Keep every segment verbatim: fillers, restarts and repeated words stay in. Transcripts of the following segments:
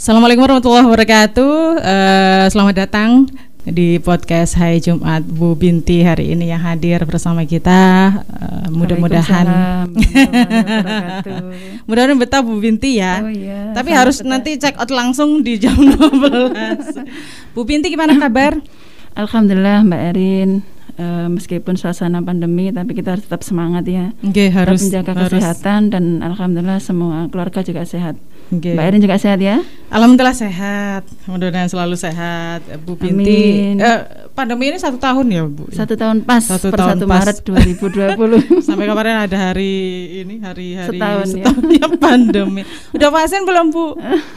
Assalamualaikum warahmatullahi wabarakatuh. Uh, selamat datang di podcast Hai Jumat Bu Binti hari ini yang hadir bersama kita. Uh, mudah-mudahan mudah-mudahan betah Bu Binti ya. Oh, iya. Tapi harus betah. Nanti check out langsung di jam dua belas. Bu Binti gimana kabar? Alhamdulillah Mbak Erin. Uh, meskipun suasana pandemi tapi kita harus tetap semangat ya. Okay, harus tetap menjaga harus. kesehatan dan alhamdulillah semua keluarga juga sehat. Okay. Mbak Erin juga sehat ya? Alhamdulillah sehat. Mudah-mudahan selalu sehat. Bu Binti. Uh, pandemi ini satu tahun ya Bu? Satu tahun pas. Satu per tahun satu pas. Maret dua ribu dua puluh. Sampai kemarin ada hari ini hari-hari setahun, setahun ya. ya pandemi. Udah vaksin belum Bu?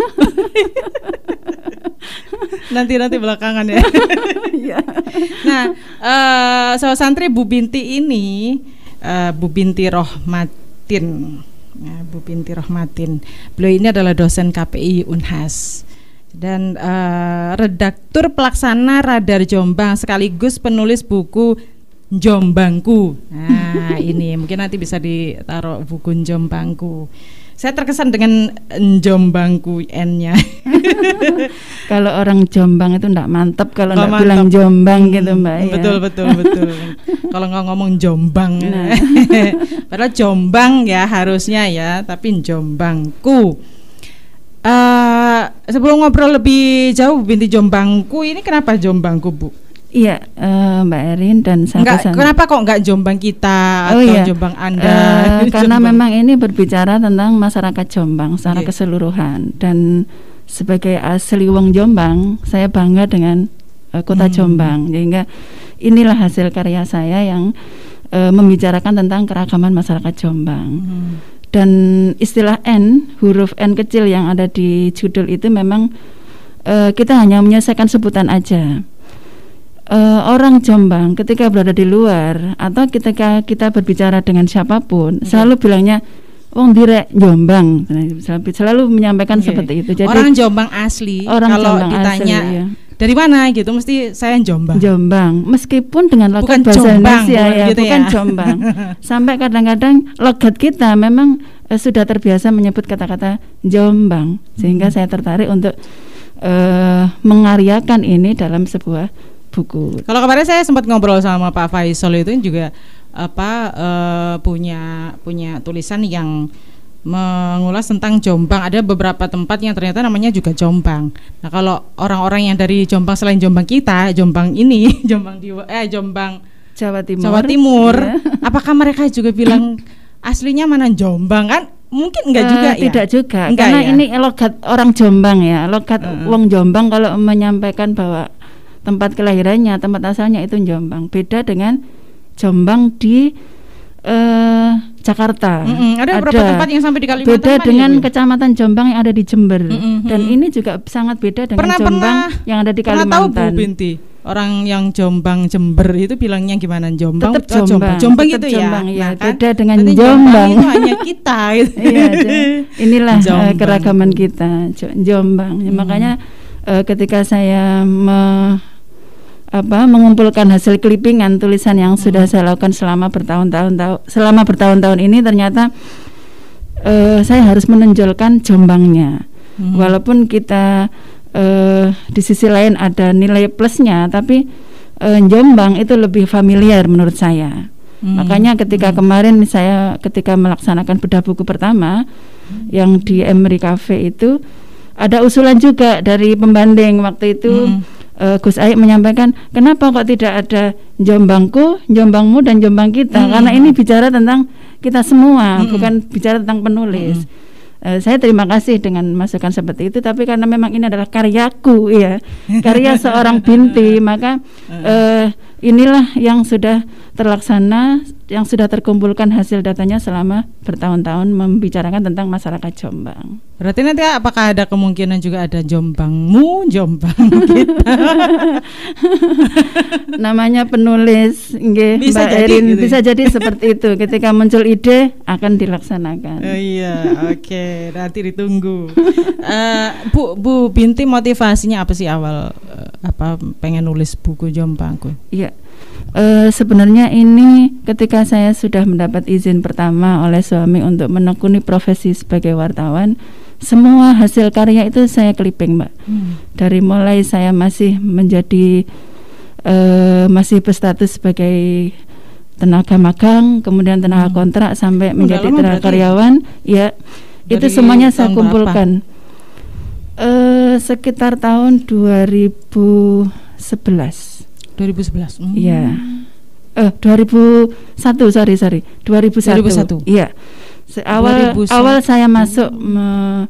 Nanti-nanti belakangan ya. Nah, uh, so santri Bu Binti ini uh, Bu Binti Rohmatin. Ya, Bu Binti Rohmatin. Beliau ini adalah dosen K P I Unhas dan uh, redaktur pelaksana Radar Jombang sekaligus penulis buku Jombangku. Nah, ini mungkin nanti bisa ditaruh buku Jombangku. Saya terkesan dengan Jombangku N-nya. Kalau orang Jombang itu enggak mantap kalau enggak oh, bilang Jombang gitu Mbak ya. Betul betul betul. Kalau nggak ngomong Jombang. Nah. Padahal Jombang ya harusnya ya, tapi Jombangku. Uh, sebelum ngobrol lebih jauh Binti Jombangku ini kenapa Jombangku Bu? Iya uh, Mbak Erin dan enggak, kenapa kok nggak Jombang kita atau oh, iya. Jombang Anda? Uh, karena Jombang. Memang ini berbicara tentang masyarakat Jombang secara okay. keseluruhan dan sebagai asli wong Jombang saya bangga dengan uh, kota hmm. Jombang sehingga inilah hasil karya saya yang uh, membicarakan tentang keragaman masyarakat Jombang. Hmm. Dan istilah N, huruf N kecil yang ada di judul itu memang uh, kita hanya menyelesaikan sebutan aja. Uh, orang Jombang ketika berada di luar atau ketika kita berbicara dengan siapapun okay. selalu bilangnya wong direk Jombang, selalu, selalu menyampaikan okay. seperti itu. Jadi orang Jombang asli orang kalau Jombang ditanya asli, ya. Dari mana gitu mesti saya Jombang. Jombang, meskipun dengan logat bahasa Jombang, Indonesia ya, gitu bukan ya. Jombang. Sampai kadang-kadang logat kita memang eh, sudah terbiasa menyebut kata-kata Jombang, sehingga hmm. saya tertarik untuk eh, mengaryakan ini dalam sebuah buku. Kalau kemarin saya sempat ngobrol sama Pak Faisal itu juga apa uh, punya punya tulisan yang mengulas tentang Jombang. Ada beberapa tempat yang ternyata namanya juga Jombang. Nah, kalau orang-orang yang dari Jombang selain Jombang kita, Jombang ini, Jombang di eh Jombang Jawa Timur. Jawa Timur, iya. Apakah mereka juga bilang aslinya mana Jombang kan? Mungkin enggak uh, juga ya. Tidak juga. Enggak, karena ya? Ini logat orang Jombang ya. Logat uh-uh. wong Jombang kalau menyampaikan bahwa tempat kelahirannya, tempat asalnya itu Jombang. Beda dengan Jombang di uh, Jakarta. Mm-mm, ada beberapa tempat yang sampai di Kalimantan. Beda dengan ya, kecamatan Jombang yang ada di Jember. Mm-mm, dan ini juga sangat beda dengan pernah, Jombang pernah, yang ada di pernah Kalimantan. Tahu Bu Binti, orang yang Jombang Jember itu bilangnya gimana? Jombang? Tetap Jombang. Jombang, Jombang tetap itu Jombang, ya. ya. Nah, kan? Beda dengan Jombang. Jombang Itu hanya kita. Gitu. Iya, inilah uh, keragaman kita Jombang. Hmm. Makanya uh, ketika saya me apa mengumpulkan hasil clippingan tulisan yang hmm. sudah saya lakukan selama bertahun-tahun tahu selama bertahun-tahun ini ternyata uh, saya harus menonjolkan Jombangnya. Hmm. Walaupun kita uh, di sisi lain ada nilai plusnya, tapi uh, Jombang itu lebih familiar menurut saya. Hmm. Makanya ketika hmm. kemarin saya ketika melaksanakan bedah buku pertama hmm. yang di Emery Cafe itu ada usulan juga dari pembanding waktu itu. Hmm. Uh, Gus Aik menyampaikan kenapa kok tidak ada Jombangku, Jombangmu dan Jombang kita, hmm. karena ini bicara tentang kita semua, hmm. bukan bicara tentang penulis. Hmm. Uh, saya terima kasih dengan masukan seperti itu, tapi karena memang ini adalah karyaku ya, karya seorang Binti, maka uh, inilah yang sudah terlaksana, yang sudah terkumpulkan hasil datanya selama bertahun-tahun membicarakan tentang masyarakat Jombang. Berarti nanti apakah ada kemungkinan juga ada Jombangmu, Jombang kita? Namanya penulis, nggih, Mbak Erin, gitu. Bisa jadi seperti itu. Ketika muncul ide akan dilaksanakan. Oh iya, oke, okay. Nanti ditunggu. uh, Bu Bu Binti motivasinya apa sih awal uh, apa pengen nulis buku Jombangku? Iya. Uh, sebenarnya ini ketika saya sudah mendapat izin pertama oleh suami untuk menekuni profesi sebagai wartawan, semua hasil karya itu saya clipping, Mbak. Hmm. Dari mulai saya masih menjadi uh, masih berstatus sebagai tenaga magang, kemudian tenaga hmm. kontrak sampai oh, menjadi tenaga karyawan, ya itu semuanya saya kumpulkan. Uh, sekitar tahun dua ribu sebelas. dua ribu sebelas. Hmm. Iya. Eh dua ribu satu, sorry sorry. dua ribu satu. dua ribu satu. Iya. Awal dua ribu satu. Awal saya masuk me,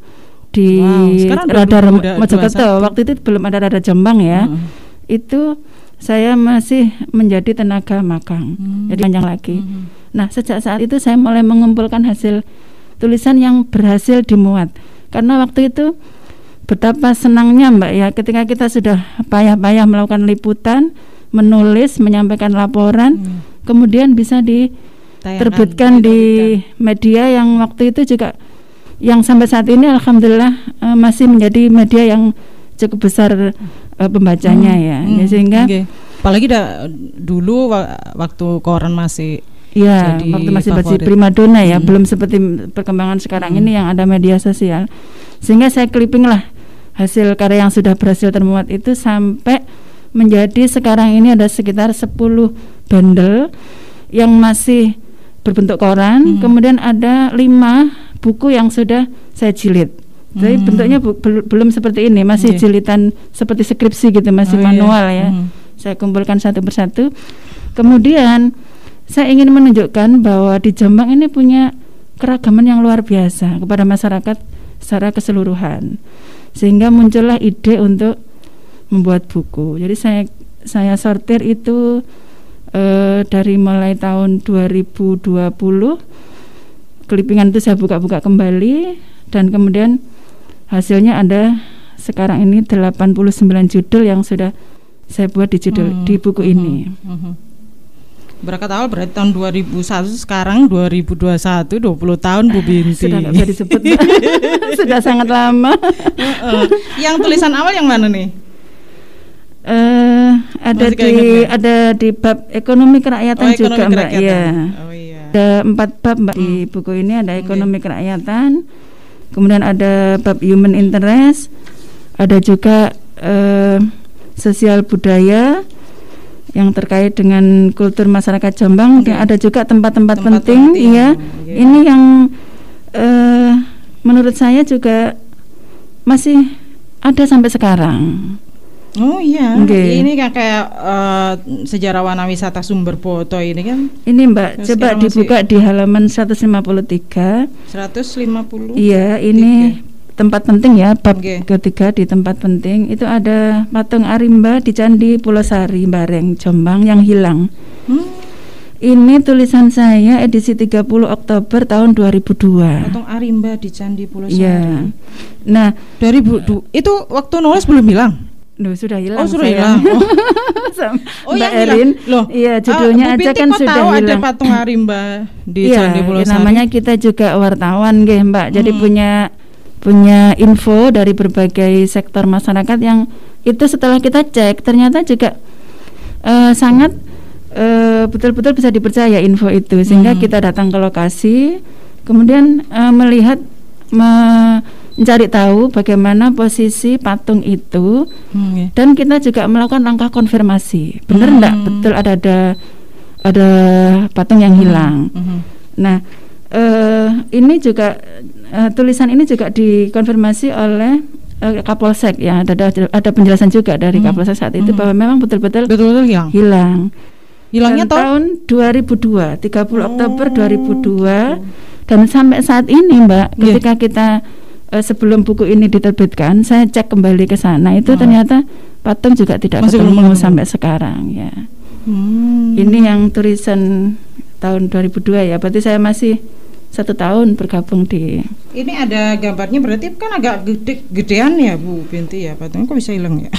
di wow, Radar Mojokerto. Waktu itu belum ada Radar Jombang ya. Hmm. Itu saya masih menjadi tenaga magang. Hmm. Jadi panjang lagi. Hmm. Nah, sejak saat itu saya mulai mengumpulkan hasil tulisan yang berhasil dimuat. Karena waktu itu betapa senangnya, Mbak, ya, ketika kita sudah payah-payah melakukan liputan, menulis, menyampaikan laporan, hmm. kemudian bisa diterbitkan di media yang waktu itu juga, yang sampai saat ini alhamdulillah uh, masih menjadi media yang cukup besar uh, pembacanya, hmm. ya. Hmm. ya sehingga okay. apalagi da, dulu waktu koran masih ya, waktu masih masih primadona ya, hmm. belum seperti perkembangan sekarang hmm. ini yang ada media sosial. Sehingga saya clipping lah hasil karya yang sudah berhasil termuat itu sampai menjadi sekarang ini ada sekitar sepuluh bundle yang masih berbentuk koran, hmm. kemudian ada lima buku yang sudah saya jilid. Jadi hmm. bentuknya bu, bel, belum seperti ini, masih okay. jilitan seperti skripsi gitu, masih oh, manual iya. ya. Hmm. Saya kumpulkan satu persatu. Kemudian saya ingin menunjukkan bahwa di Jombang ini punya keragaman yang luar biasa kepada masyarakat secara keseluruhan. Sehingga muncullah ide untuk membuat buku. Jadi saya saya sortir itu eh, dari mulai tahun dua ribu dua puluh, clippingan itu saya buka-buka kembali, dan kemudian hasilnya ada sekarang ini delapan puluh sembilan judul yang sudah saya buat di judul hmm. di buku hmm. ini. Hmm. Berapa tahun? Berarti tahun dua ribu satu, sekarang dua ribu dua puluh satu, dua puluh tahun Bu Binti. Sudah nggak bisa disebut. Sudah sangat lama. uh, Yang tulisan awal yang mana nih? Uh, ada Masih di ada di bab ekonomi kerakyatan oh, juga, ekonomi Mbak. Kerakyatan. Ya. Oh, iya. Ada empat bab, Mbak, hmm. di buku ini. Ada ekonomi okay. kerakyatan, kemudian ada bab human interest, ada juga uh, sosial budaya yang terkait dengan kultur masyarakat Jombang, okay. ada juga tempat-tempat penting, penting ya. Okay. Ini yang uh, menurut saya juga masih ada sampai sekarang. Oh iya, okay. Ini kan kayak uh, sejarawan wisata sumber foto ini kan. Ini Mbak, coba dibuka di halaman seratus lima puluh tiga. seratus lima puluh. Iya, ini okay. tempat penting ya, bab okay. ketiga di tempat penting itu ada patung Arimba di Candi Pulau Sari, Bareng, Jombang yang hilang. Hmm. Ini tulisan saya edisi tiga puluh Oktober tahun dua ribu dua. Patung Arimba di Candi Pulau Sari. Ya. Nah, dua ribu dua itu waktu nulis belum hilang. Loh, sudah hilang. Oh, sudah hilang. Oh, Mbak Erin. Loh, iya, judulnya uh, aja kan sudah tahu hilang. Ada patung Arimba di ya, Candi Pulau Sari. Namanya kita juga wartawan, nggih, Mbak. Jadi hmm. punya punya info dari berbagai sektor masyarakat yang itu setelah kita cek ternyata juga uh, sangat uh, betul-betul bisa dipercaya info itu, sehingga hmm. kita datang ke lokasi, kemudian uh, melihat me- mencari tahu bagaimana posisi patung itu, hmm, yeah. dan kita juga melakukan langkah konfirmasi, benar enggak hmm. betul ada ada ada patung yang hilang. Hmm. Hmm. Nah, uh, ini juga uh, tulisan ini juga dikonfirmasi oleh uh, Kapolsek ya, ada ada penjelasan juga dari hmm. Kapolsek saat itu hmm. bahwa memang betul-betul, betul-betul hilang. hilang. Hilangnya tahun? tahun dua ribu dua, tiga puluh oh. Oktober dua ribu dua, dan sampai saat ini, Mbak, yeah. ketika kita Uh, sebelum buku ini diterbitkan, saya cek kembali ke sana, itu oh. ternyata patung juga tidak Masih ketemu sampai sekarang ya. Hmm. Ini yang tulisan tahun dua ribu dua ya, berarti saya masih satu tahun bergabung di. Ini ada gambarnya, berarti kan agak gede, gedean ya Bu Binti ya, patungnya kok bisa hilang ya?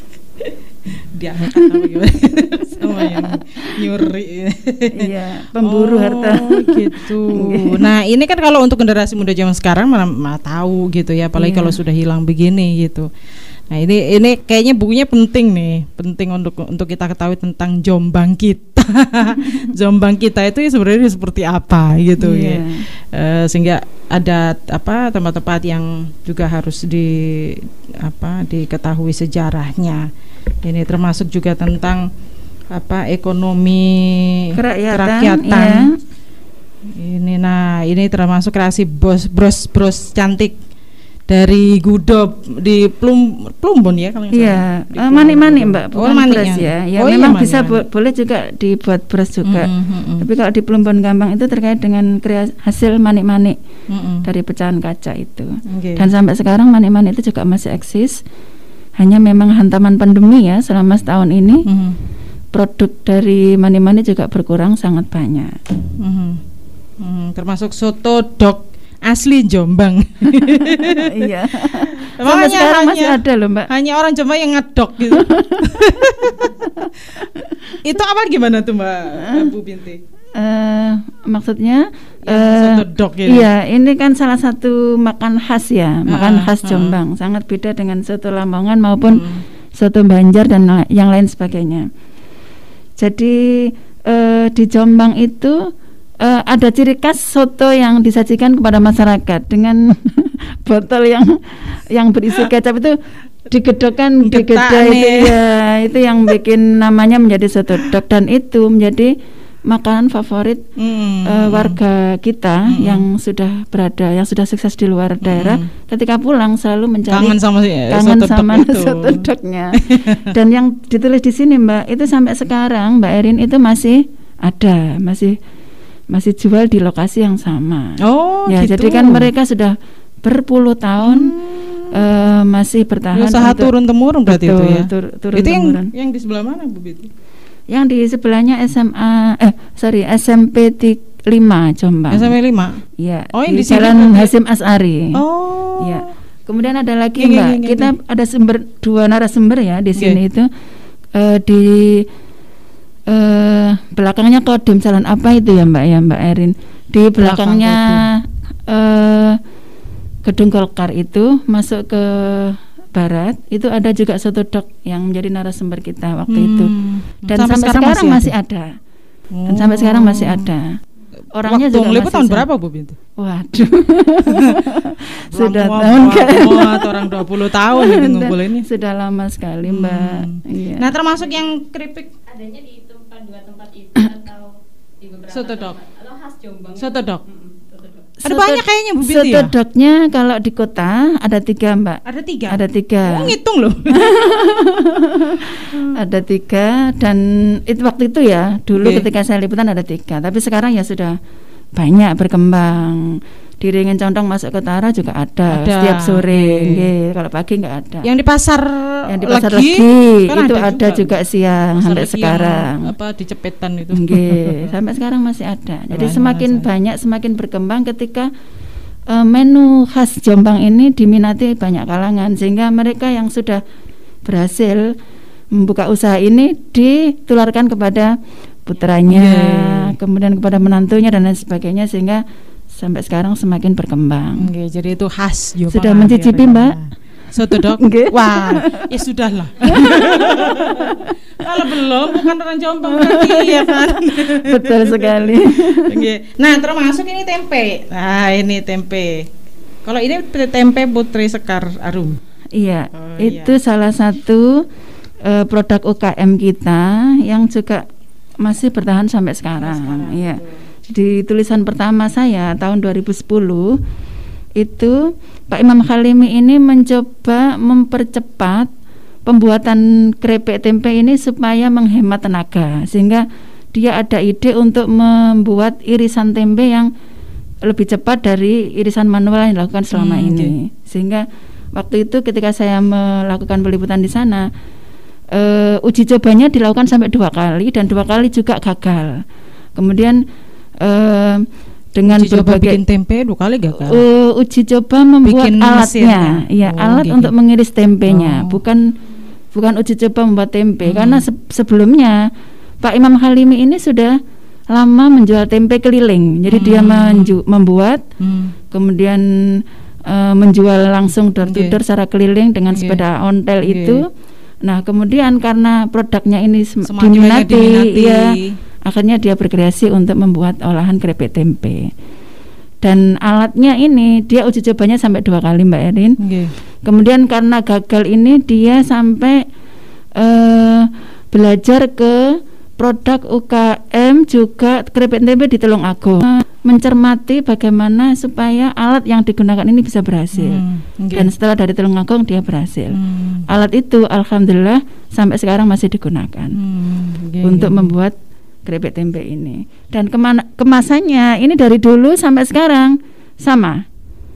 Diangkat apa gimana? Sama yang nyuri. Iya, pemburu oh, harta gitu. Nah, ini kan kalau untuk generasi muda zaman sekarang mana, mana tahu gitu ya, apalagi yeah. kalau sudah hilang begini gitu. Nah, ini ini kayaknya bukunya penting nih, penting untuk untuk kita ketahui tentang Jombang kita. Jombang kita itu sebenarnya seperti apa gitu yeah. ya. Uh, sehingga ada apa tempat-tempat yang juga harus di apa diketahui sejarahnya. Ini termasuk juga tentang apa ekonomi kerakyatan. kerakyatan. Ya. Ini nah ini termasuk kreasi bos bros bros cantik dari Gudo di Plum Plumbon ya kalau iya uh, manik-manik Mbak, bukan oh, bros ya. Ya oh, memang iya, bisa manik. Bo- boleh juga dibuat bros juga. Mm-hmm, mm-hmm. Tapi kalau di Plumbon Gampang itu terkait dengan kreasi, hasil manik-manik mm-hmm. dari pecahan kaca itu. Okay. Dan sampai sekarang manik-manik itu juga masih eksis. Hanya memang hantaman pandemi ya selama setahun ini. Mm-hmm. Produk dari manik-manik juga berkurang sangat banyak. Mm-hmm. Mm, termasuk soto dok asli Jombang. Iya. Sampai sekarang hanya, masih ada loh Mbak. Hanya orang Jombang yang ngedok gitu. Itu apa gimana tuh Mbak Bu Binti? Uh, maksudnya ya, uh, soto dok ini. Iya, ini kan salah satu makan khas ya, makan uh, khas Jombang. Uh. Sangat beda dengan soto Lamongan maupun hmm. soto Banjar dan yang lain sebagainya. Jadi uh, di Jombang itu Uh, ada ciri khas soto yang disajikan kepada masyarakat dengan botol yang yang berisi kecap itu digedokkan digedok itu ya, itu yang bikin namanya menjadi soto dok, dan itu menjadi makanan favorit hmm. uh, warga kita hmm. yang sudah berada yang sudah sukses di luar daerah. Hmm. Ketika pulang selalu mencari kangen sama, kangen soto sama soto doknya. Dan yang ditulis di sini Mbak, itu sampai sekarang Mbak Erin itu masih ada, masih masih jual di lokasi yang sama. Oh, ya, gitu. Jadi kan mereka sudah berpuluh tahun hmm. uh, masih bertahan. Usaha turun temurun berarti betul, itu ya. Tur, turun itu yang, temurun. Yang di sebelah mana Bu Binti? Yang di sebelahnya S M A eh sorry S M P lima Jombang. S M P lima. Iya. Oh, di di Jalan Hasyim As'ari. Oh. Iya. Kemudian ada lagi gini, Mbak, gini, kita gini. Ada sumber dua narasumber ya di sini. Okay. Itu uh, di uh, belakangnya Kodim Jalan apa itu ya Mbak ya Mbak Erin? Di belakangnya uh, gedung Golkar itu masuk ke barat itu ada juga soto dok yang menjadi narasumber kita waktu hmm. itu, dan sampai, sampai sekarang, sekarang masih ada, ada. Oh. Dan sampai sekarang masih ada. Orangnya waktu juga masih tahun berapa Bu Binti? Waduh. Sudah tahun kan orang dua puluh tahun ini ngumpul ini. Sudah lama sekali Mbak. Hmm. Iya. Nah, termasuk yang keripik adanya di tempat dua tempat itu atau di beberapa soto dok atau khas Jombang. Soto dok. Mm-hmm. Ada soto, banyak kayaknya Bu Binti soto ya? Soto doknya kalau di kota ada tiga Mbak. Ada tiga? Ada tiga. Oh, ngitung loh. Ada tiga, dan itu waktu itu ya dulu okay. ketika saya liputan ada tiga. Tapi sekarang ya sudah banyak berkembang. Di Ringin Condong masuk ke utara juga ada, ada. Setiap sore. Okay. Kalau pagi nggak ada. Yang di pasar yang di pasar Legi, Legi kan itu ada, ada juga, juga siang pasar sampai sekarang. Apa di Cepetan itu. Okay. Sampai sekarang masih ada. Jadi banyak, semakin masa. banyak semakin berkembang ketika uh, menu khas Jombang ini diminati banyak kalangan, sehingga mereka yang sudah berhasil membuka usaha ini ditularkan kepada putranya, yeah. kemudian kepada menantunya dan lain sebagainya, sehingga sampai sekarang semakin berkembang. Okay, jadi itu khas Jombang. Sudah mencicipi ya, Mbak? Soto dok? Okay. Wah, ya sudahlah. Kalau belum, bukan orang Jombang lagi ya kan. Betul sekali. Okay. Nah, termasuk ini tempe. Nah, ini tempe. Kalau ini tempe Putri Sekar Arum. Iya, oh, itu iya. salah satu uh, produk U K M kita yang juga masih bertahan sampai sekarang. Iya. Di tulisan pertama saya tahun dua ribu sepuluh itu Pak Imam Halimi ini mencoba mempercepat pembuatan keripik tempe ini supaya menghemat tenaga, sehingga dia ada ide untuk membuat irisan tempe yang lebih cepat dari irisan manual yang dilakukan selama hmm, ini. Okay. Sehingga waktu itu ketika saya melakukan peliputan di sana, uh, uji cobanya dilakukan sampai dua kali dan dua kali juga gagal. Kemudian uh, dengan uji coba berbagai bikin tempe dua kali gagal. Uh, uji coba membuat bikin alatnya, ya oh, alat gitu. Untuk mengiris tempenya, oh. bukan bukan uji coba membuat tempe, hmm. karena se- sebelumnya Pak Imam Halimi ini sudah lama menjual tempe keliling, jadi hmm. dia menju- membuat, hmm. kemudian uh, menjual langsung door to door okay. secara keliling dengan okay. sepeda ontel okay. itu. Nah, kemudian karena produknya ini sem- diminati, ya, akhirnya dia berkreasi untuk membuat olahan keripik tempe. Dan alatnya ini dia uji cobanya sampai dua kali Mbak Erin. Okay. Kemudian karena gagal ini dia sampai uh, belajar ke produk U K M juga keripik tempe di Tulungagung, uh, mencermati bagaimana supaya alat yang digunakan ini bisa berhasil. Hmm, okay. Dan setelah dari Tulungagung dia berhasil. Hmm. Alat itu alhamdulillah sampai sekarang masih digunakan hmm, okay, untuk okay. membuat keripik tempe ini. Dan kemana, kemasannya ini dari dulu sampai sekarang sama.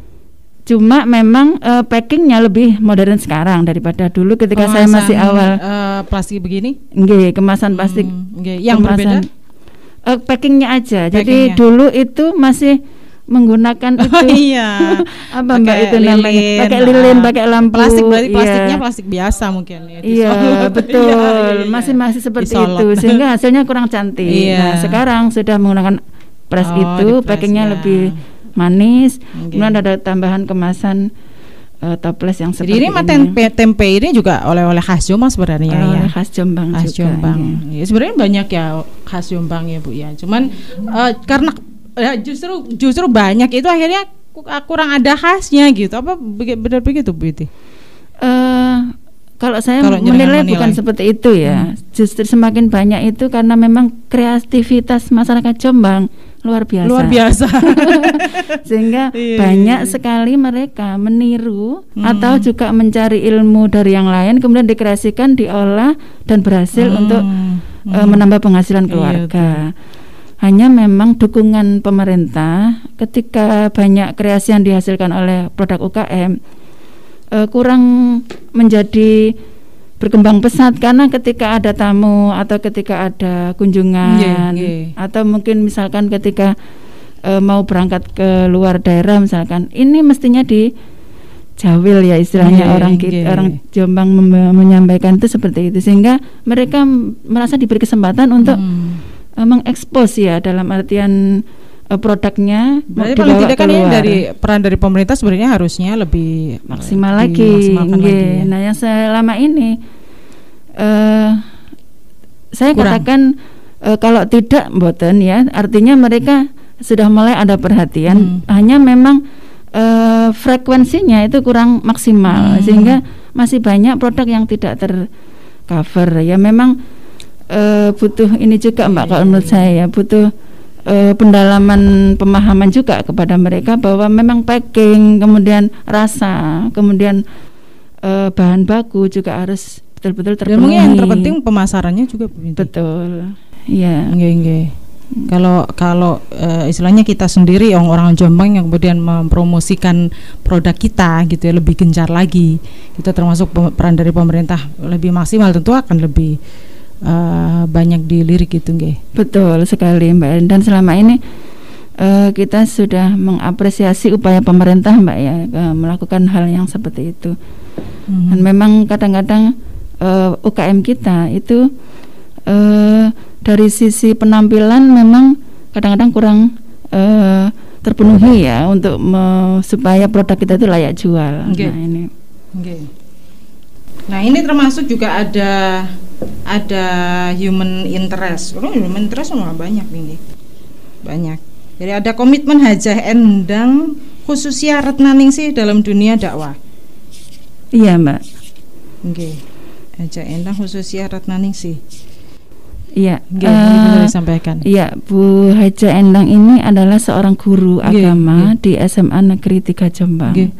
Cuma memang uh, packingnya lebih modern sekarang daripada dulu ketika kemasan, saya masih awal. Uh, plastik begini? Nggih, kemasan plastik. Hmm, yang kemasan, berbeda? Uh, packingnya aja. Packingnya. Jadi dulu itu masih menggunakan itu. Oh iya. Apa Mbak itu namanya? Pakai lilin, pakai lampu. Plastik berarti plastiknya iya. plastik biasa mungkin ya. Iya, betul. Iya, iya, iya. Masih masih seperti Disolot. Itu sehingga hasilnya kurang cantik. Iya. Nah, sekarang sudah menggunakan pres oh, itu, packingnya ya. Lebih manis. Okay. Kemudian ada tambahan kemasan uh, toples yang seperti jadi ini. Jadi tempe, tempe ini juga oleh-oleh khas Jombang sebenarnya oleh ya. Khas Jombang khas juga. Jombang. Ya. Ya, sebenarnya banyak ya khas Jombang ya Bu ya. Cuman uh, karena ya justru justru banyak itu akhirnya kurang ada khasnya gitu. Apa benar begitu Bu Iti? Uh, kalau saya kalau menilai, menilai bukan seperti itu ya. Hmm. Justru semakin banyak itu karena memang kreativitas masyarakat Jombang luar biasa. Luar biasa. Sehingga iya, banyak iya. sekali mereka meniru hmm. atau juga mencari ilmu dari yang lain kemudian dikreasikan, diolah dan berhasil hmm. untuk hmm. Uh, menambah penghasilan keluarga. Iya, hanya memang dukungan pemerintah ketika banyak kreasi yang dihasilkan oleh produk U K M uh, kurang menjadi berkembang pesat karena ketika ada tamu atau ketika ada kunjungan yeah, yeah. atau mungkin misalkan ketika uh, mau berangkat ke luar daerah misalkan ini mestinya di jawil ya istilahnya yeah, orang kita, yeah. orang Jombang mem- menyampaikan itu seperti itu sehingga mereka merasa diberi kesempatan untuk hmm. mengekspos ya dalam artian uh, produknya. Berarti paling tidak kan ini dari peran dari pemerintah sebenarnya harusnya lebih maksimal lagi. lagi. Nah yang selama ini uh, saya Kurang. katakan uh, kalau tidak mboten ya artinya mereka sudah mulai ada perhatian. Hmm. Hanya memang uh, frekuensinya itu kurang maksimal hmm. sehingga masih banyak produk yang tidak tercover ya memang. Uh, butuh ini juga Mbak kalau menurut saya butuh uh, pendalaman pemahaman juga kepada mereka bahwa memang packing kemudian rasa kemudian uh, bahan baku juga harus betul-betul terpenuhi. Dan mungkin yang terpenting pemasarannya juga betul. Iya. Yeah. Kalau kalau uh, istilahnya kita sendiri orang-orang Jombang yang kemudian mempromosikan produk kita gitu ya lebih gencar lagi. Kita termasuk peran dari pemerintah lebih maksimal tentu akan lebih Uh, banyak dilirik gitu nggih. Betul sekali Mbak. Dan selama ini uh, kita sudah mengapresiasi upaya pemerintah Mbak ya uh, melakukan hal yang seperti itu. Mm-hmm. Dan memang kadang-kadang uh, U K M kita itu uh, dari sisi penampilan memang kadang-kadang kurang uh, terpenuhi ya untuk me- supaya produk kita itu layak jual. Okay. Nah ini. Okay. Nah ini termasuk juga ada ada human interest. Oh, human interest malah banyak ini, banyak. Jadi ada komitmen Hajah Endang khususnya Retnaningsih dalam dunia dakwah. Iya Mbak. Oke. Okay. Hajah Endang khususnya Retnaningsih. Iya. Oke. Okay, uh, disampaikan. Iya Bu Hajah Endang ini adalah seorang guru okay, agama okay. di S M A Negeri tiga Jombang. Okay.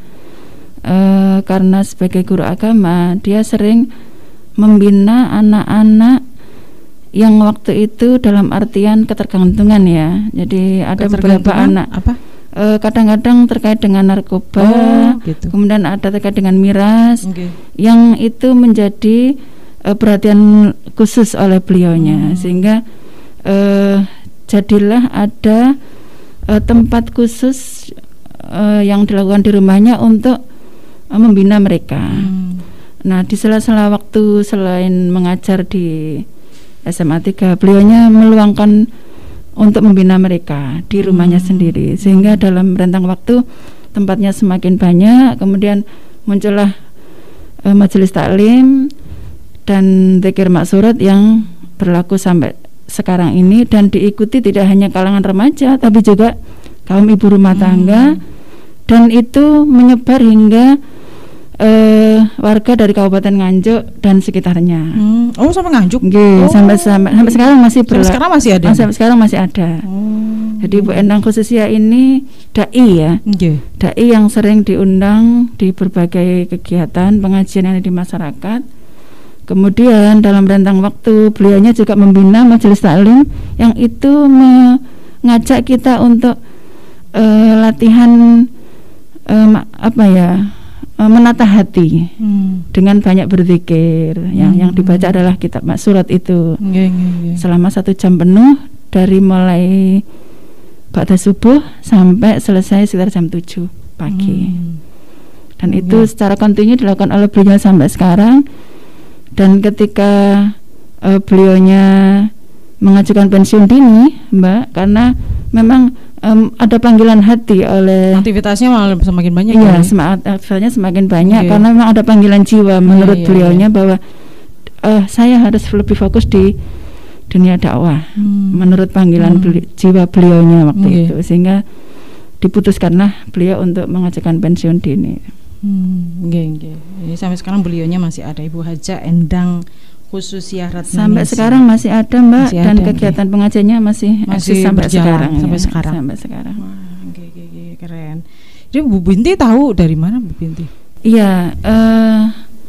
Uh, karena sebagai guru agama dia sering membina anak-anak yang waktu itu dalam artian ketergantungan ya. Jadi ada beberapa anak apa? Uh, kadang-kadang terkait dengan narkoba, oh, gitu. Kemudian ada terkait dengan miras, okay. yang itu menjadi uh, perhatian khusus oleh beliaunya, hmm. sehingga uh, jadilah ada uh, tempat khusus uh, yang dilakukan di rumahnya untuk membina mereka. Hmm. Nah, di sela-sela waktu selain mengajar di S M A tiga, beliaunya meluangkan untuk membina mereka di rumahnya hmm. sendiri. Sehingga dalam rentang waktu tempatnya semakin banyak, kemudian muncullah uh, majelis taklim dan dzikir maksurat yang berlaku sampai sekarang ini dan diikuti tidak hanya kalangan remaja tapi juga kaum ibu rumah tangga, hmm. dan itu menyebar hingga Uh, warga dari Kabupaten Nganjuk dan sekitarnya. Hmm. Oh, sampai Nganjuk? Nggih, oh. sampai, sampai sampai sekarang masih berla- sampai sekarang masih ada. Sampai sekarang masih ada. Oh. Jadi Bu Endang Khususya ini dai ya. Okay. Dai yang sering diundang di berbagai kegiatan pengajian yang ada di masyarakat. Kemudian dalam rentang waktu beliaunya juga membina majelis taklim yang itu mengajak kita untuk uh, latihan uh, apa ya? menata hati hmm. dengan banyak berzikir. hmm. yang yang dibaca adalah kitab surat itu yeah, yeah, yeah. selama satu jam penuh dari mulai ba'da subuh sampai selesai sekitar jam tujuh pagi. hmm. Dan hmm, itu yeah. secara kontinu dilakukan oleh beliau sampai sekarang. Dan ketika uh, beliaunya mengajukan pensiun dini, Mbak, karena memang Um, ada panggilan hati oleh aktivitasnya malah semakin banyak. Iya, semangat aktivitasnya semakin banyak, okay. karena memang ada panggilan jiwa menurut yeah, beliaunya yeah. bahwa uh, saya harus lebih fokus di dunia dakwah. Hmm. Menurut panggilan hmm. beli, jiwa beliaunya waktu okay. itu, sehingga diputuskanlah beliau untuk mengajukan pensiun dini. Hmm, okay, okay. Jadi sampai sekarang beliaunya masih ada, Ibu Haja Endang Khususya Ratnaningsih. Sampai sekarang masih ada, Mbak, masih dan ada, kegiatan okay. pengajiannya masih masih sampai sekarang sampai ya, sekarang. Sampai sekarang. Wah, okay, okay, okay, keren. Jadi Bu Binti tahu dari mana Bu Binti? Iya, uh,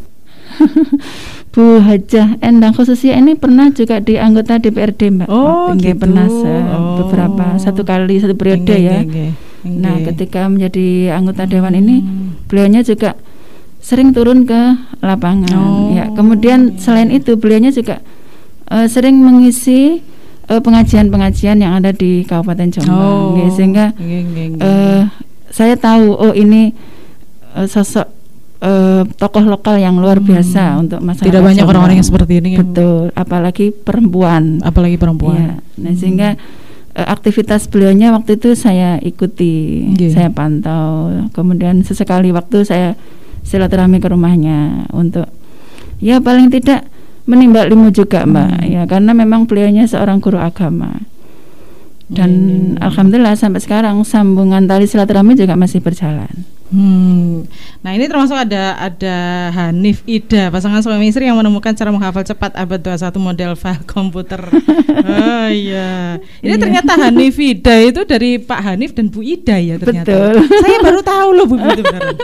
Bu Hajah Endang Khususya ini pernah juga di anggota D P R D, Mbak. Oh, gitu. Pernah se- oh. beberapa satu kali satu periode okay, ya. Okay, okay. Nah, ketika menjadi anggota dewan hmm. ini, beliaunya juga sering turun ke lapangan. Oh, ya, kemudian iya. selain itu beliaunya juga uh, sering mengisi uh, pengajian-pengajian yang ada di Kabupaten Jombang. Oh, ya, sehingga iya, iya, iya. Uh, saya tahu oh ini uh, sosok uh, tokoh lokal yang luar biasa hmm. untuk masyarakat. Tidak banyak Jombang. orang-orang yang seperti ini. Betul, apalagi perempuan. Apalagi perempuan. Ya, nah hmm. sehingga uh, aktivitas beliaunya waktu itu saya ikuti, yeah. saya pantau. Kemudian sesekali waktu saya silaturahmi ke rumahnya untuk ya paling tidak menimbak ilmu juga, Mbak. Hmm. Ya, karena memang beliaunya seorang guru agama. Dan hmm. alhamdulillah sampai sekarang sambungan tali silaturahmi juga masih berjalan. Hmm. Nah, ini termasuk ada ada Hanif Ida, pasangan suami istri yang menemukan cara menghafal cepat abad dua puluh satu model file komputer. Oh iya. Ini iya. ternyata Hanif Ida itu dari Pak Hanif dan Bu Ida ya ternyata. Betul. Saya baru tahu loh Bu itu beneran.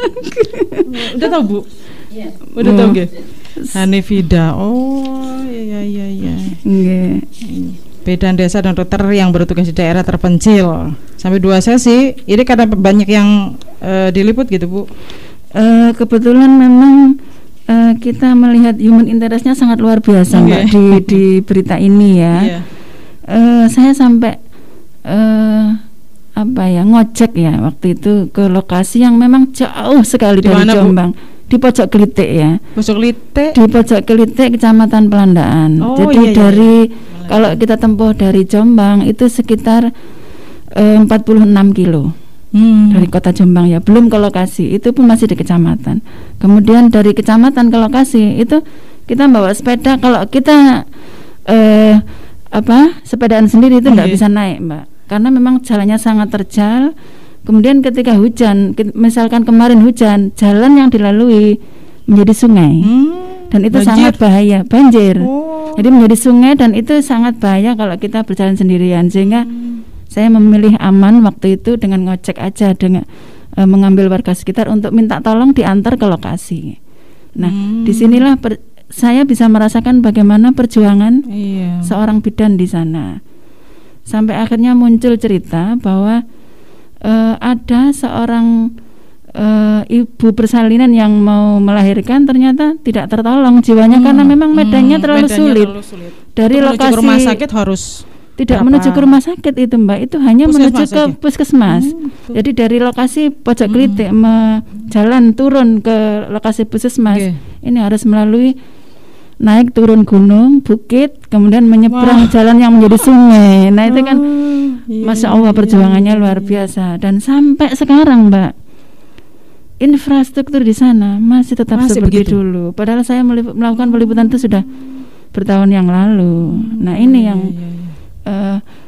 Udah tahu Bu? Iya. Udah tahu nggih? Hanif Ida. Oh iya iya iya. Nggih. Bidan desa dan dokter yang bertugas di daerah terpencil sampai dua sesi. Ini karena banyak yang uh, diliput gitu Bu. Uh, kebetulan memang uh, kita melihat human interestnya sangat luar biasa, okay. Mbak, di di berita ini ya. Yeah. Uh, saya sampai uh, apa ya ngojek ya waktu itu ke lokasi yang memang jauh sekali dari Jombang. Bu? Di Pojok Klitik ya. Pojok Klitik. Di Pojok Klitik, Kecamatan Pelandaan. Oh, jadi iya, dari iya. kalau kita tempuh dari Jombang itu sekitar eh, empat puluh enam kilo hmm. dari kota Jombang ya. Belum ke lokasi, itu pun masih di kecamatan. Kemudian dari kecamatan ke lokasi itu kita bawa sepeda. Kalau kita eh, apa sepedaan sendiri itu enggak okay. bisa naik, Mbak, karena memang jalannya sangat terjal. Kemudian ketika hujan, misalkan kemarin hujan, jalan yang dilalui menjadi sungai, hmm, dan itu banjir. sangat bahaya, banjir. Oh. Jadi menjadi sungai dan itu sangat bahaya kalau kita berjalan sendirian. Sehingga hmm. saya memilih aman waktu itu dengan ngojek aja, dengan e, mengambil warga sekitar untuk minta tolong diantar ke lokasi. Nah, hmm. disinilah per, saya bisa merasakan bagaimana perjuangan iya. seorang bidan di sana. Sampai akhirnya muncul cerita bahwa Uh, ada seorang uh, ibu persalinan yang mau melahirkan ternyata tidak tertolong jiwanya hmm, karena memang medannya, hmm, terlalu, medannya sulit. terlalu sulit. Dari untuk lokasi rumah sakit harus tidak berapa? menuju ke rumah sakit itu, Mbak, itu hanya puskesmas menuju ke aja. puskesmas. Hmm, Jadi dari lokasi Pojok Klitik hmm. me- jalan turun ke lokasi puskesmas okay. ini harus melalui naik turun gunung, bukit, kemudian menyeberang Wah. jalan yang menjadi sungai. Nah itu kan iya, Masya Allah perjuangannya iya, luar biasa. Dan sampai sekarang, Mbak, infrastruktur di sana masih tetap masih seperti begitu. dulu. Padahal saya melip- melakukan peliputan itu sudah bertahun yang lalu. Nah ini yang iya, iya. Uh,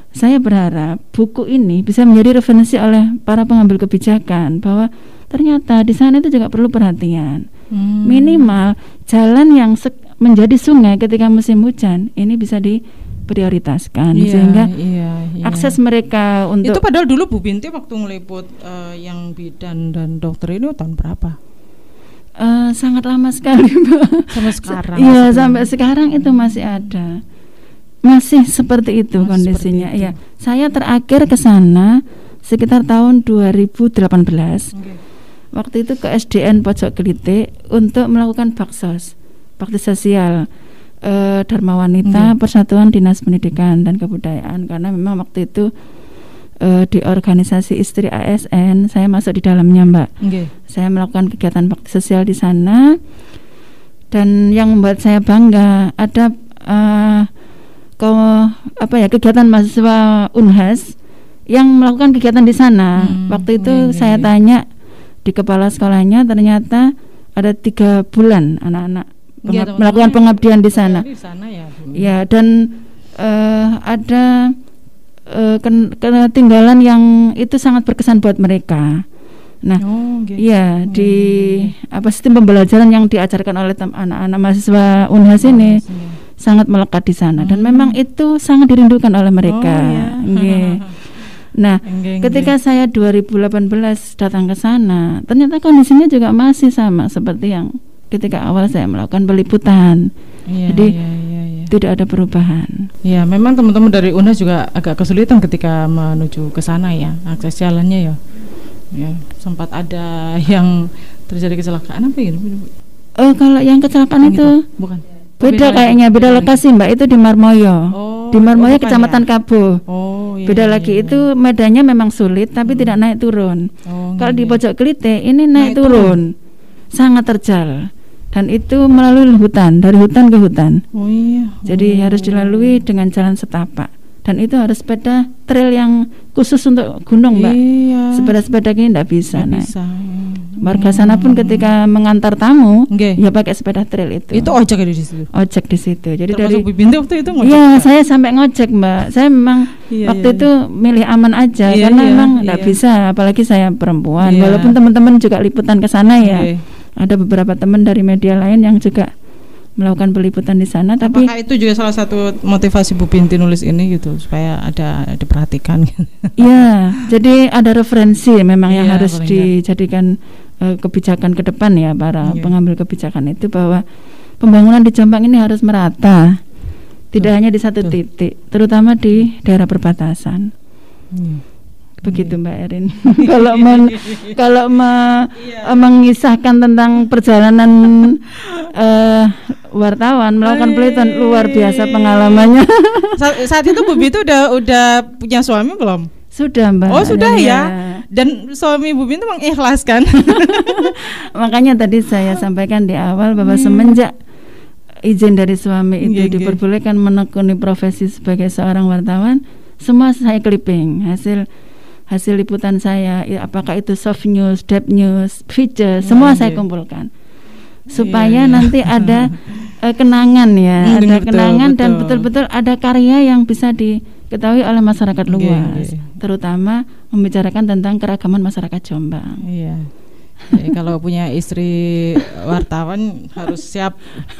saya berharap buku ini bisa menjadi referensi oleh para pengambil kebijakan bahwa ternyata di sana itu juga perlu perhatian. Hmm. Minimal jalan yang menjadi sungai ketika musim hujan ini bisa diprioritaskan, yeah, sehingga yeah, yeah. akses mereka untuk itu. Padahal dulu Bu Binti waktu ngeliput uh, yang bidan dan dokter ini tahun berapa? Uh, sangat lama sekali, Mbak. Sampai sekarang. Iya, sampai sekarang itu masih ada. Masih seperti itu Masih kondisinya. Seperti itu. Ya, saya terakhir ke sana sekitar tahun dua ribu delapan belas. Okay. Waktu itu ke S D N Pojok Gelite untuk melakukan baksos, bakti sosial eh, Dharma Wanita, okay. Persatuan Dinas Pendidikan dan Kebudayaan, karena memang waktu itu eh, di organisasi Istri A S N saya masuk di dalamnya, Mbak. Okay. Saya melakukan kegiatan bakti sosial di sana, dan yang membuat saya bangga ada eh, Ke, apa ya kegiatan mahasiswa Unhas yang melakukan kegiatan di sana. Hmm, Waktu itu iya, saya iya. tanya di kepala sekolahnya, ternyata ada tiga bulan anak-anak ya, pengab- melakukan pengabdian di sana. Di sana ya, ya, dan uh, ada uh, ken- ketinggalan yang itu sangat berkesan buat mereka. Nah, oh, gitu. ya di hmm. apa sistem pembelajaran yang diajarkan oleh tem- anak-anak mahasiswa Unhas oh, ini. Iya. sangat melekat di sana, dan hmm. memang itu sangat dirindukan oleh mereka. Oh, ya. Nah, enggak, ketika enggak. saya dua ribu delapan belas datang ke sana, ternyata kondisinya juga masih sama seperti yang ketika awal saya melakukan peliputan. Ya, Jadi ya, ya, ya. tidak ada perubahan. Ya, memang teman-teman dari Unhas juga agak kesulitan ketika menuju ke sana ya, akses jalannya ya. Ya, sempat ada yang terjadi kecelakaan apa ya? Oh, kalau yang kecelakaan itu, itu bukan. Beda, beda kayaknya, beda beda lokasi lagi. Mbak, itu di Marmoyo. Oh, di Marmoyo, oh, Kecamatan ya? Kabo. Oh, iya, beda iya, lagi iya. Itu medannya memang sulit, tapi hmm. tidak naik turun. Oh, kalau iya. di Pojok Gelite ini naik, naik turun. turun, sangat terjal, dan itu melalui hutan, dari hutan ke hutan. Oh iya. Jadi oh. harus dilalui dengan jalan setapak, dan itu harus sepeda trail yang khusus untuk gunung, Mbak. Iya. Sepeda-sepeda ini tidak bisa. Nggak bisa. Warga sana pun ketika mengantar tamu, okay. ya pakai sepeda trail itu. Itu ojek di situ. Ojek di situ. Jadi termasuk dari Binti waktu itu ngojek. Iya, saya sampai ngojek, Mbak. Saya memang iya, waktu iya, itu milih aman aja, iya, karena iya, memang tidak iya. bisa, apalagi saya perempuan. Iya. Walaupun teman-teman juga liputan ke sana ya. Okay. Ada beberapa teman dari media lain yang juga melakukan peliputan di sana. Tapi apakah itu juga salah satu motivasi Bu Binti nulis ini gitu, supaya ada diperhatikan? Iya, jadi ada referensi memang yang iya, harus dijadikan uh, kebijakan ke depan ya para iya. pengambil kebijakan itu, bahwa pembangunan di Jombang ini harus merata, tidak Tuh. hanya di satu Tuh. titik, terutama di daerah perbatasan. Hmm. Begitu Mbak Erin. Kalau men, kalau me, yeah. mengisahkan tentang perjalanan uh, wartawan melakukan penelitian, luar biasa pengalamannya. Saat, saat itu Bu Binti udah udah punya suami belum? Sudah, Mbak. Oh, sudah ya. ya. Dan suami Bu Binti mengikhlaskan. Makanya tadi saya sampaikan di awal bahwa hmm. semenjak izin dari suami itu yeah, diperbolehkan yeah. menekuni profesi sebagai seorang wartawan, semua saya clipping hasil hasil liputan saya, ya, apakah itu soft news, depth news, feature, semua yeah, saya yeah. kumpulkan supaya yeah, nanti yeah. ada uh, kenangan ya, hmm, ada betul, kenangan betul. Dan betul-betul ada karya yang bisa diketahui oleh masyarakat luas, yeah, yeah. terutama membicarakan tentang keragaman masyarakat Jombang. Iya. Yeah. Jadi kalau punya istri wartawan harus siap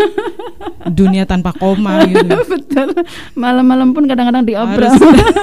dunia tanpa koma gitu. Betul. Malam-malam pun kadang-kadang diobrol.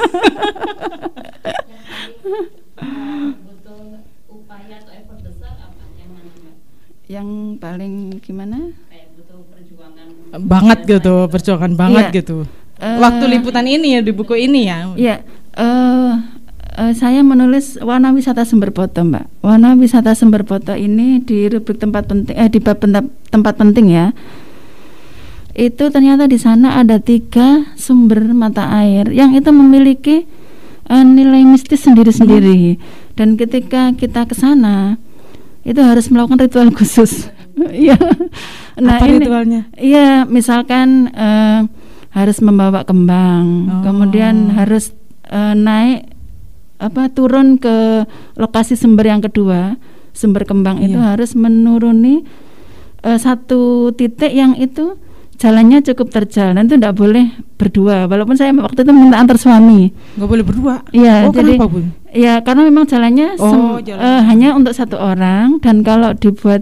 Butuh upaya atau effort besar apa yang mana, Mbak? Yang paling gimana? Kayak butuh perjuangan banget gitu, perjuangan banget ya. gitu. Uh, Waktu liputan ini ya, di buku ini ya. Iya. Uh, Uh, saya menulis warna wisata sumber foto, Mbak. Warna wisata sumber foto ini di rubrik tempat penting, eh di bab tempat penting ya. Itu ternyata di sana ada tiga sumber mata air yang itu memiliki uh, nilai mistis sendiri-sendiri. Dan ketika kita ke sana, itu harus melakukan ritual khusus. Iya. Nah, apa ini, ritualnya? Iya, misalkan uh, harus membawa kembang, oh. kemudian harus uh, naik apa turun ke lokasi sumber yang kedua, sumber kembang iya. itu harus menuruni uh, satu titik yang itu jalannya cukup terjal dan itu tidak boleh berdua. Walaupun saya waktu itu minta antar suami. Nggak boleh berdua? Iya. Oh, jadi, kenapa, Bun? Ya karena memang jalannya oh, sem- jalan. uh, hanya untuk satu orang dan kalau dibuat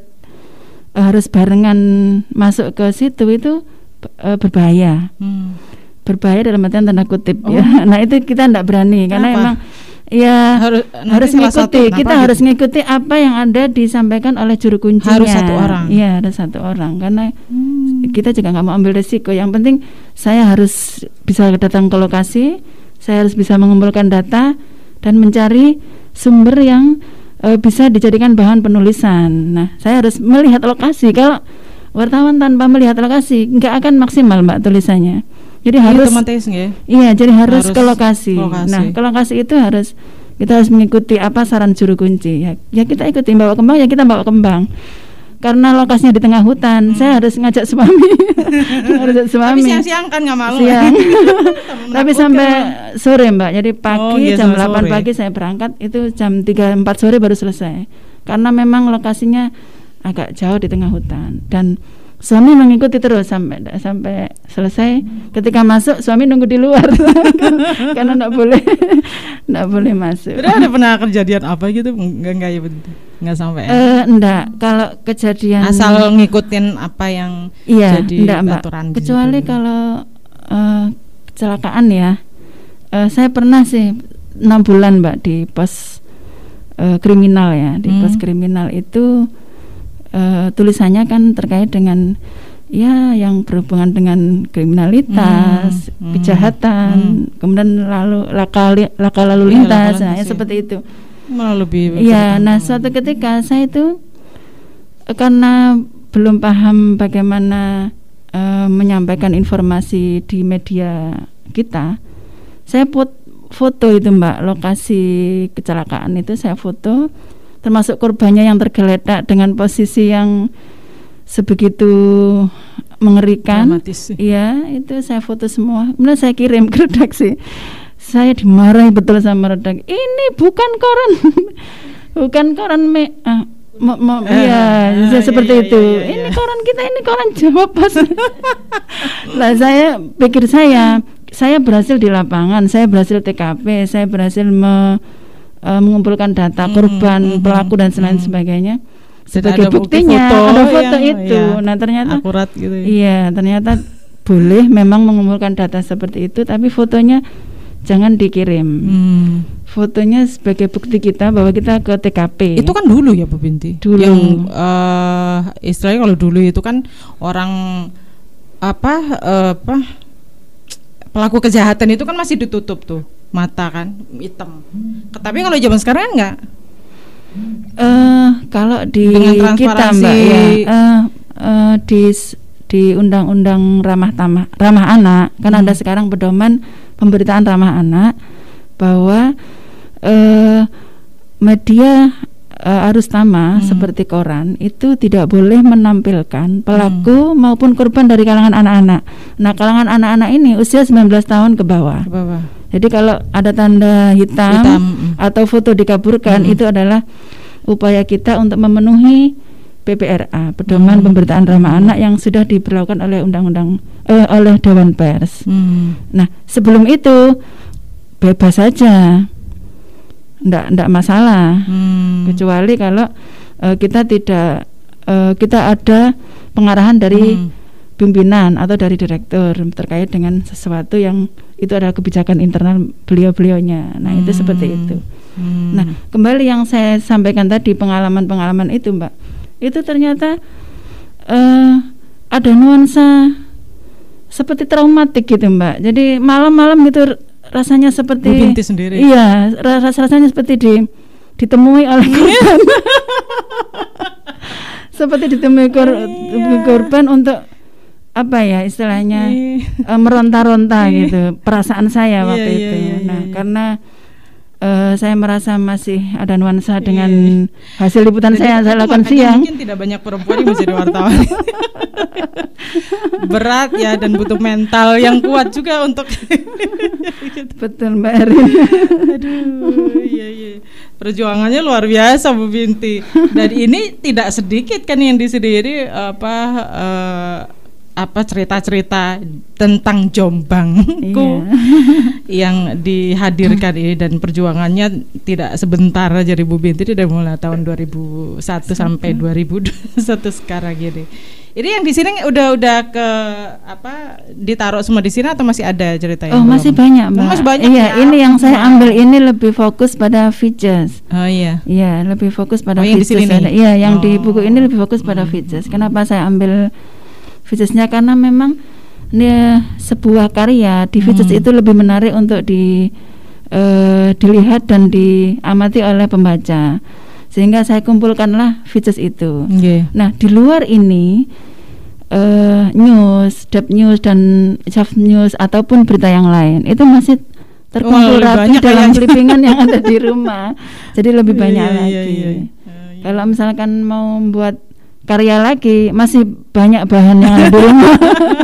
uh, harus barengan masuk ke situ itu uh, berbahaya. Hmm. Berbahaya dalam artian tanda kutip oh. ya. Nah itu kita tidak berani karena Kenapa? emang ya harus harus mengikuti kita gitu? harus mengikuti apa yang ada disampaikan oleh juru kuncinya. Harus satu orang. Iya harus satu orang karena hmm. kita juga nggak mau ambil resiko. Yang penting saya harus bisa datang ke lokasi, saya harus bisa mengumpulkan data dan mencari sumber yang e, bisa dijadikan bahan penulisan. Nah saya harus melihat lokasi. Kalau wartawan tanpa melihat lokasi nggak akan maksimal mbak tulisannya. Jadi iya, harus ya? Iya, jadi harus, harus ke lokasi. lokasi. Nah, ke lokasi itu harus kita harus mengikuti apa saran juru kunci. Ya, ya kita ikuti bawa kembang ya kita bawa kembang. Karena lokasinya di tengah hutan, hmm. saya harus ngajak suami. Harus suami. Tapi siang-siang kan nggak malu. Siang. Tapi sampai sore Mbak. Jadi pagi oh, iya, jam delapan sore. Pagi saya berangkat, itu jam tiga empat sore baru selesai. Karena memang lokasinya agak jauh di tengah hutan dan suami mengikuti terus sampai sampai selesai. Ketika masuk suami nunggu di luar karena enggak boleh enggak boleh masuk. Udah ada pernah kejadian apa gitu? Enggak enggak ya betul. Enggak sampai. Eh uh, enggak, kalau kejadian asal ngikutin apa yang iya, jadi enggak, Mbak. aturan kecuali gitu. Kalau uh, kecelakaan ya. Uh, saya pernah sih enam bulan Mbak di pos uh, kriminal ya, di hmm. pos kriminal itu Uh, tulisannya kan terkait dengan ya yang berhubungan dengan kriminalitas, hmm, kejahatan, hmm. kemudian lalu laka, laka lalu lintas, ya, nah, ya seperti itu. Malah lebih. Ya, nah suatu ketika saya itu uh, karena belum paham bagaimana uh, menyampaikan informasi di media kita, saya put foto itu Mbak, lokasi kecelakaan itu saya foto. Termasuk korbannya yang tergeletak dengan posisi yang sebegitu mengerikan. Iya, itu saya foto semua. Kemudian saya kirim ke redaksi. Saya dimarahi betul sama redaksi. Ini bukan koran, bukan koran me. Ah, mo, mo, eh, ya, ah, seperti iya, itu. Iya, iya, iya. Ini koran kita, ini koran Jawa Pos. Lah saya pikir saya, saya berhasil di lapangan, saya berhasil T K P, saya berhasil me Uh, mengumpulkan data korban, mm-hmm, pelaku dan selain mm-hmm. sebagainya. Sebagai buktinya foto ada foto yang, itu. Ya, nah ternyata akurat gitu. Ya. Iya, ternyata boleh memang mengumpulkan data seperti itu, tapi fotonya jangan dikirim. Hmm. Fotonya sebagai bukti kita bahwa kita ke T K P. Itu kan dulu ya Bu Binti. Dulu. Yang uh, istilahnya kalau dulu itu kan orang apa uh, apa pelaku kejahatan itu kan masih ditutup tuh. Mata kan hitam. Tapi kalau zaman sekarang enggak. Uh, kalau di kita Mbak ya, uh, uh, di di undang-undang ramah tamah, ramah anak kan hmm. ada sekarang pedoman pemberitaan ramah anak bahwa uh, media uh, arus tama hmm. seperti koran itu tidak boleh menampilkan pelaku hmm. maupun korban dari kalangan anak-anak. Nah, kalangan anak-anak ini usia sembilan belas tahun ke bawah. Ke bawah. Jadi kalau ada tanda hitam, hitam. atau foto dikaburkan hmm. itu adalah upaya kita untuk memenuhi P P R A, pedoman hmm. pemberitaan ramah anak yang sudah diberlakukan oleh undang-undang eh, oleh Dewan Pers. Hmm. Nah, sebelum itu bebas saja. Ndak ndak masalah. Hmm. Kecuali kalau eh, kita tidak eh, kita ada pengarahan dari hmm. pimpinan atau dari direktur terkait dengan sesuatu yang itu adalah kebijakan internal beliau-beliaunya. Nah, hmm. itu seperti itu. Hmm. Nah, kembali yang saya sampaikan tadi pengalaman-pengalaman itu, Mbak. Itu ternyata uh, ada nuansa seperti traumatik gitu, Mbak. Jadi malam-malam gitu rasanya seperti Bu Binti sendiri. Iya, ras- rasanya seperti di ditemui oleh korban. Seperti ditemui kor- iya. korban untuk apa ya istilahnya uh, meronta-ronta gitu perasaan saya waktu yeah, itu. Yeah, yeah, nah yeah. karena uh, saya merasa masih ada nuansa dengan yeah. hasil liputan jadi, saya yang saya lakukan siang. Mungkin tidak banyak perempuan yang menjadi wartawan. Berat ya dan butuh mental yang kuat juga untuk. Betul Mbak Erin. Aduh, iya iya. Perjuangannya luar biasa Bu Binti. Dan ini tidak sedikit kan yang disendiri apa. Uh, apa cerita-cerita tentang Jombangku iya. yang dihadirkan ini, dan perjuangannya tidak sebentar aja Ibu Binti, dari mulai tahun dua ribu satu sampai dua ribu dua puluh satu sekarang gini. Ini yang di sini udah udah ke apa ditaruh semua di sini atau masih ada ceritanya? Oh, masih banyak, Mbak. Masih banyak. Iya, ya? Ini yang saya ambil ini lebih fokus pada features. Oh iya. Iya, lebih fokus pada oh, yang features. Di sini iya, yang oh. di buku ini lebih fokus pada hmm. features. Kenapa saya ambil featuresnya? Karena memang ini sebuah karya di features hmm. itu lebih menarik untuk di uh, dilihat dan diamati oleh pembaca. Sehingga saya kumpulkanlah features itu. Okay. Nah, di luar ini uh, news, deep news dan soft news ataupun berita yang lain itu masih terkumpul oh, rapi dalam clippingan yang ada di rumah. Jadi lebih banyak yeah, lagi. Yeah, yeah. Uh, yeah. Kalau misalkan mau buat karya lagi, masih banyak bahan yang ada di rumah.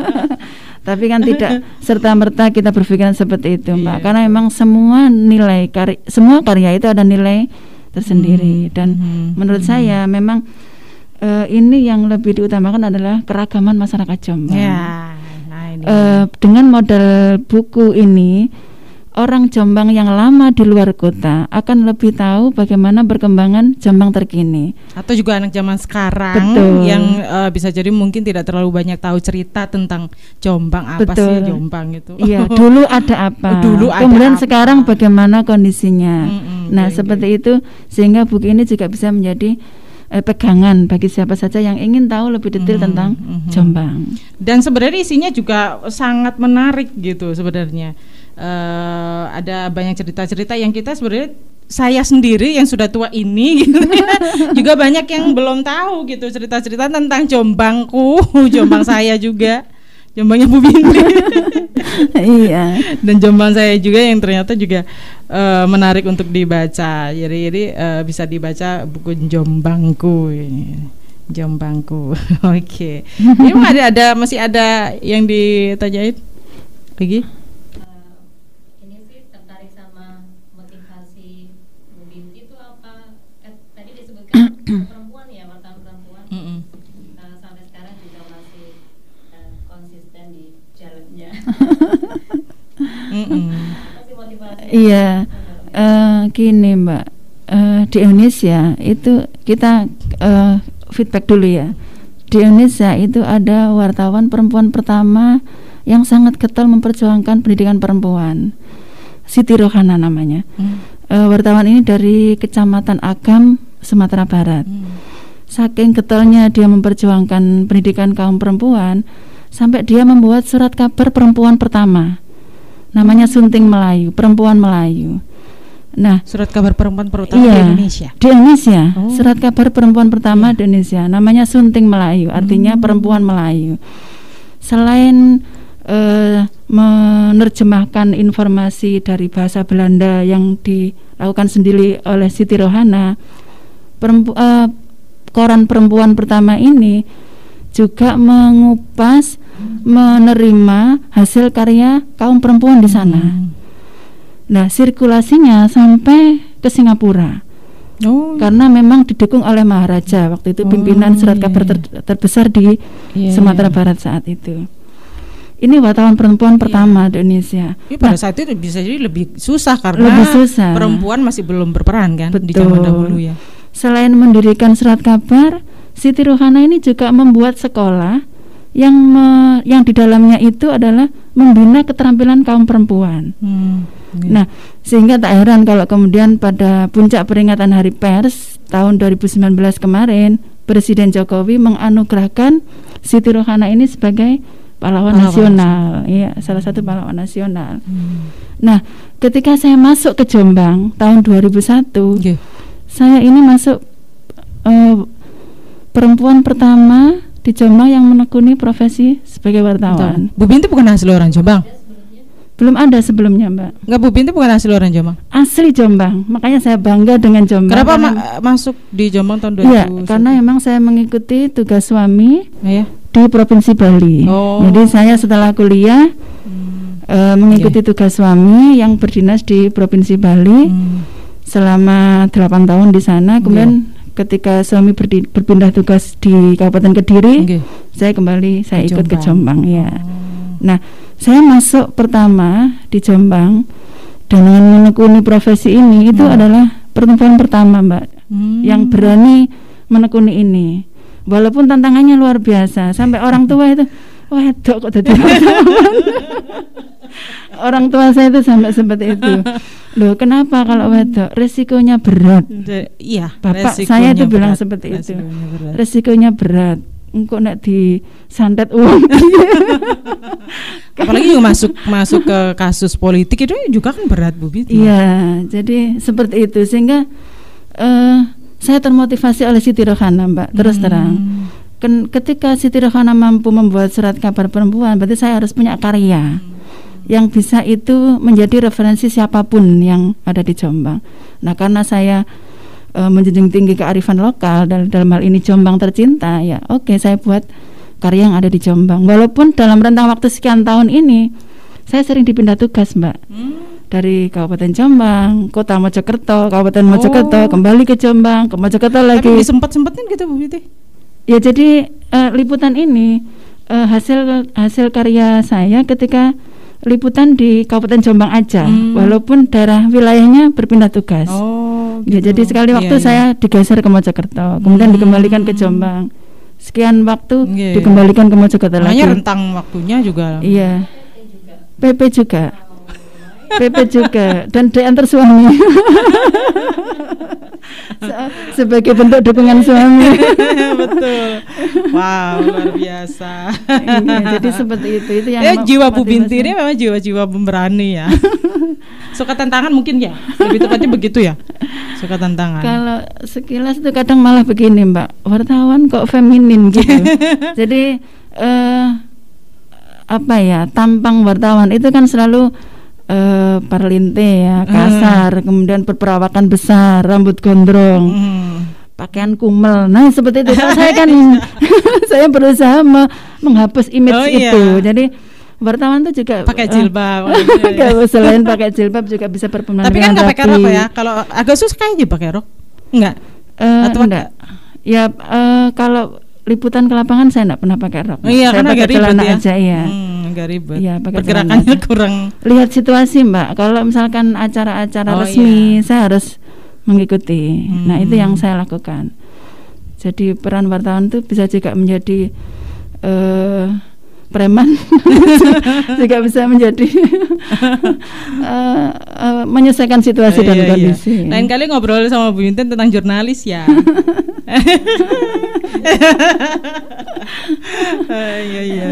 Tapi kan tidak serta-merta kita berpikiran seperti itu, Mbak. Yeah. Karena memang semua nilai karya, semua karya itu ada nilai tersendiri, hmm. dan hmm. menurut hmm. saya memang uh, ini yang lebih diutamakan adalah keragaman masyarakat Jombang. Ya, nah ini. Uh, dengan model buku ini, orang Jombang yang lama di luar kota akan lebih tahu bagaimana perkembangan Jombang terkini. Atau juga anak zaman sekarang Betul. yang uh, bisa jadi mungkin tidak terlalu banyak tahu cerita tentang Jombang, apa Betul. sih Jombang itu. Iya, dulu ada apa? Dulu Kemudian ada sekarang apa? bagaimana kondisinya. Mm-mm, nah, okay, seperti okay. itu, sehingga buku ini juga bisa menjadi eh, pegangan bagi siapa saja yang ingin tahu lebih detail mm-hmm, tentang mm-hmm. Jombang. Dan sebenarnya isinya juga sangat menarik gitu sebenarnya. Uh, ada banyak cerita-cerita yang kita sebenarnya, saya sendiri yang sudah tua ini gitu, juga banyak yang belum tahu gitu cerita-cerita tentang Jombangku, Jombang saya juga, Jombangnya Bu Binti. Iya. Dan Jombang saya juga yang ternyata juga uh, menarik untuk dibaca. Jadi jadi uh, bisa dibaca buku Jombangku ini. Jombangku. Oke. Okay. Ini ada ada masih ada yang ditanyain lagi? Perempuan ya, wartawan perempuan mm -mm. Uh, sampai sekarang juga masih uh, konsisten di jalannya. Masih motivasi. Iya, uh, gini Mbak, uh, di Indonesia itu kita uh, feedback dulu ya. Di Indonesia itu ada wartawan perempuan pertama yang sangat getol memperjuangkan pendidikan perempuan, Siti Rohana namanya. Mm. Uh, wartawan ini dari Kecamatan Agam, Sumatera Barat. Hmm. Saking getolnya dia memperjuangkan pendidikan kaum perempuan, sampai dia membuat surat kabar perempuan pertama, namanya Sunting Melayu, Perempuan Melayu. Nah, surat kabar perempuan pertama iya, di Indonesia. Di Indonesia, oh. surat kabar perempuan pertama iya. di Indonesia, namanya Sunting Melayu, artinya hmm. Perempuan Melayu. Selain uh, menerjemahkan informasi dari bahasa Belanda yang dilakukan sendiri oleh Siti Rohana, Perempu, uh, koran perempuan pertama ini juga mengupas, menerima hasil karya kaum perempuan di sana. Hmm. Nah, sirkulasinya sampai ke Singapura. Oh. Karena memang didukung oleh Maharaja waktu itu, pimpinan oh, surat kabar ter, terbesar di yeah, Sumatera yeah. Barat saat itu. Ini wartawan perempuan yeah. pertama di Indonesia. Tapi pada nah, saat itu bisa jadi lebih susah karena lebih susah. Perempuan masih belum berperan kan. Betul. Di zaman dahulu ya. Selain mendirikan surat kabar, Siti Rohana ini juga membuat sekolah yang me, yang di dalamnya itu adalah membina keterampilan kaum perempuan. Hmm, iya. Nah, sehingga tak heran kalau kemudian pada puncak peringatan Hari Pers tahun dua ribu sembilan belas kemarin, Presiden Jokowi menganugerahkan Siti Rohana ini sebagai pahlawan, pahlawan nasional, ya, salah satu pahlawan nasional. Hmm. Nah, ketika saya masuk ke Jombang tahun dua ribu satu, okay. saya ini masuk uh, perempuan pertama di Jombang yang menekuni profesi sebagai wartawan. Betul. Bu Binti bukan asli orang Jombang? Belum ada sebelumnya, Mbak. Enggak, Bu Binti bukan asli orang Jombang? Asli Jombang, makanya saya bangga dengan Jombang. Kenapa ma- masuk di Jombang tahun dua ribu? Iya, karena memang saya mengikuti tugas suami ya, di Provinsi Bali. Oh. Jadi saya setelah kuliah hmm. uh, mengikuti okay. tugas suami yang berdinas di Provinsi Bali. Hmm. Selama delapan tahun di sana, kemudian yeah. ketika suami berdi, berpindah tugas di Kabupaten Kediri, okay. saya kembali saya ke ikut Jombang. ke Jombang ya. Oh. Nah, saya masuk pertama di Jombang dengan menekuni profesi ini itu hmm. adalah perempuan pertama, Mbak, hmm. yang berani menekuni ini. Walaupun tantangannya luar biasa, sampai orang tua itu, wedok kok jadi orang tua saya itu sampai seperti itu. Loh, kenapa kalau wedok? Resikonya berat. Iya, Bapak saya itu berat. bilang seperti itu. Berat. Resikonya berat. Engkau nak disantet uang. Apalagi juga masuk masuk ke kasus politik itu juga kan berat, Bu Binti. Iya, jadi seperti itu sehingga uh, saya termotivasi oleh Siti Rohana, Mbak. Terus hmm. terang. Ken, ketika Siti Rohana mampu membuat surat kabar perempuan, berarti saya harus punya karya. Hmm. Yang bisa itu menjadi referensi siapapun yang ada di Jombang. Nah, karena saya e, menjunjung tinggi kearifan lokal dalam, dalam hal ini Jombang tercinta, ya oke okay, saya buat karya yang ada di Jombang. Walaupun dalam rentang waktu sekian tahun ini saya sering dipindah tugas, Mbak. Hmm. Dari Kabupaten Jombang, Kota Mojokerto, Kabupaten oh. Mojokerto, kembali ke Jombang, ke Mojokerto lagi. Tapi disempet-sempetin gitu, Bu Binti? Ya, jadi e, liputan ini e, hasil hasil karya saya ketika liputan di Kabupaten Jombang aja, hmm. walaupun daerah wilayahnya berpindah tugas. Oh, gitu. Ya, jadi sekali waktu iya, saya iya. digeser ke Mojokerto, kemudian hmm. dikembalikan ke Jombang. Sekian waktu iya, dikembalikan ke Mojokerto lagi. Hanya rentang waktunya juga. Iya. P P juga. P P juga dan diantar suami. Sebagai bentuk dukungan suami. Betul. Wow, luar biasa. Ya, jadi seperti itu itu yang ya, jiwa Bu Binti ini memang jiwa-jiwa pemberani ya. Suka tantangan mungkin ya. Lebih tepatnya begitu ya. Suka tantangan. Kalau sekilas itu kadang malah begini, Mbak. Wartawan kok feminin gitu. Jadi eh, apa ya? Tampang wartawan itu kan selalu Uh, parlinte ya, kasar, mm. kemudian berperawakan besar, rambut gondrong, mm. pakaian kumel. Nah, seperti itu. Saya kan saya berusaha me- menghapus image oh, itu. Iya. Jadi wartawan itu juga pakai jilbab. Uh, kalau selain pakai jilbab juga bisa berpenampilan. Tapi kan nggak pakai rok ya. Kalau agak susah kayaknya pakai rok. Enggak. Uh, Atau enggak? Ya uh, kalau liputan ke lapangan saya enggak pernah pakai rok. Oh, iya, saya pakai celana ya? aja ya. Hmm. Agak ribet. Ya, pergerakannya kurang. Lihat situasi, Mbak. Kalau misalkan acara-acara oh, resmi, iya. saya harus mengikuti. Hmm. Nah, itu yang saya lakukan. Jadi peran wartawan itu bisa juga menjadi uh, preman, juga bisa menjadi uh, uh, menyelesaikan situasi oh, dan iya, kondisi. Iya. Lain kali ngobrol sama Bu Yunten tentang jurnalis ya. uh, iya iya.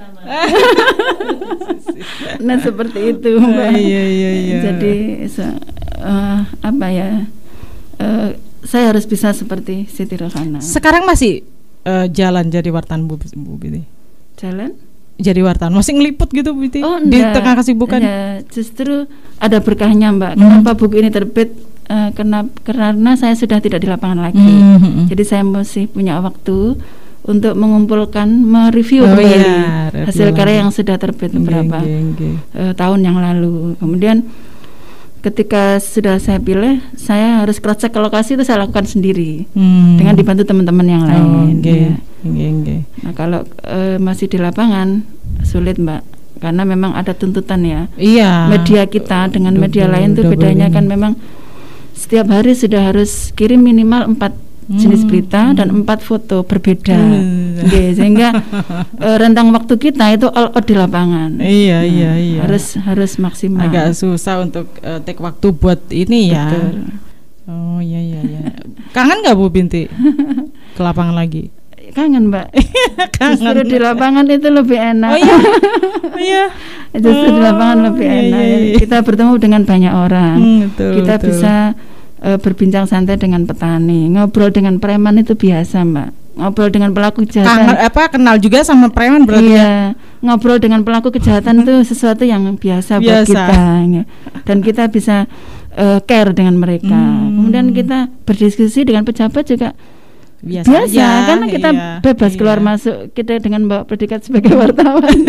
Nah, seperti itu, Mbak. Uh, iya iya iya. Jadi uh, apa ya? Uh, saya harus bisa seperti Siti Rohana. Sekarang masih uh, jalan jadi wartawan, Bu Binti? Jalan? Jadi wartawan masih ngeliput gitu, Bu Binti? Oh, di tengah kesibukan? Ya, justru ada berkahnya, Mbak. Hmm. Kenapa buku ini terbit? Uh, karena karena saya sudah tidak di lapangan lagi. Hmm. Jadi saya masih punya waktu untuk mengumpulkan, mereview oh, kembali iya, hasil karya yang sudah terbit beberapa okay, okay, okay. Uh, tahun yang lalu. Kemudian ketika sudah saya pilih, saya harus cross check ke lokasi, itu saya lakukan sendiri hmm. dengan dibantu teman-teman yang lain. Oh, okay. Ya. Okay, okay. Nah, kalau uh, masih di lapangan sulit, Mbak, karena memang ada tuntutan ya. Iya. Media kita dengan double, media lain tuh bedanya ini. Kan memang setiap hari sudah harus kirim minimal empat jenis berita hmm. dan empat foto berbeda, hmm. okay, sehingga uh, rentang waktu kita itu all out di lapangan. Iya nah, iya iya. Harus harus maksimal. Agak susah untuk uh, take waktu buat ini ya. Betul. Oh iya iya iya. Kangen nggak Bu Binti ke lapangan lagi? Kangen, Mbak. Kangen. Justru di lapangan itu lebih enak. Oh iya. Oh iya. Justru oh, di lapangan lebih iya, enak. Iya, iya. Kita bertemu dengan banyak orang. Hmm, betul, kita betul. bisa Uh, berbincang santai dengan petani, ngobrol dengan preman itu biasa, Mbak. Ngobrol dengan pelaku kejahatan. Kangen, apa kenal juga sama preman berarti? Iya, ya? Ngobrol dengan pelaku kejahatan itu sesuatu yang biasa, biasa buat kita. Ya. Dan kita bisa uh, care dengan mereka. Hmm. Kemudian kita berdiskusi dengan pejabat juga biasa, biasa aja, karena kita iya, bebas iya. keluar masuk, kita dengan bawa predikat sebagai wartawan.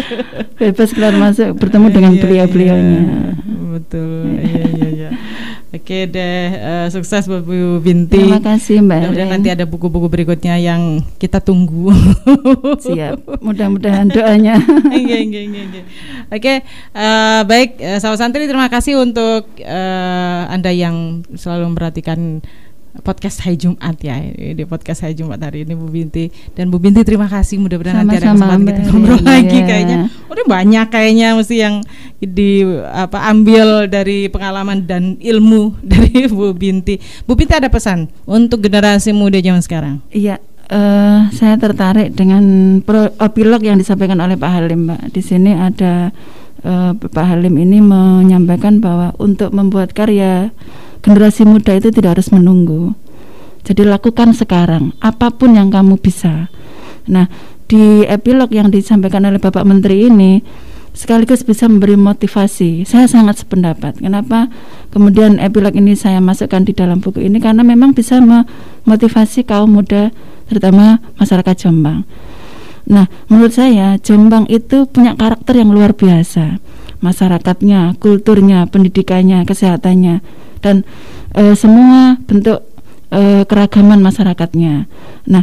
Bebas keluar masuk, bertemu dengan iya, beliau-beliaunya. Iya. Betul. Iya iya iya. Oke deh, uh, sukses buat Bu Binti. Terima kasih Mbak. Mudah-mudahan nanti ada buku-buku berikutnya yang kita tunggu. Siap, mudah-mudahan doanya. Oke, uh, baik, uh, sahabat santri, terima kasih untuk uh, Anda yang selalu memperhatikan podcast Hari Jumat ya, di podcast Hari Jumat hari ini Bu Binti. Dan Bu Binti terima kasih, mudah-mudahan nanti ada kesempatan kita ngobrol lagi ya. Kayaknya udah banyak kayaknya mesti yang di apa ambil dari pengalaman dan ilmu dari Bu Binti. Bu Binti ada pesan untuk generasi muda zaman sekarang? Iya, uh, saya tertarik dengan pro, epilog yang disampaikan oleh Pak Halim, Mbak. Di sini ada uh, Pak Halim ini menyampaikan bahwa untuk membuat karya generasi muda itu tidak harus menunggu. Jadi lakukan sekarang, apapun yang kamu bisa. Nah, di epilog yang disampaikan oleh Bapak Menteri ini sekaligus bisa memberi motivasi. Saya sangat sependapat. Kenapa kemudian epilog ini saya masukkan di dalam buku ini? Karena memang bisa memotivasi kaum muda, terutama masyarakat Jombang. Nah, menurut saya Jombang itu punya karakter yang luar biasa. Masyarakatnya, kulturnya, pendidikannya, kesehatannya, dan e, semua bentuk e, keragaman masyarakatnya. Nah,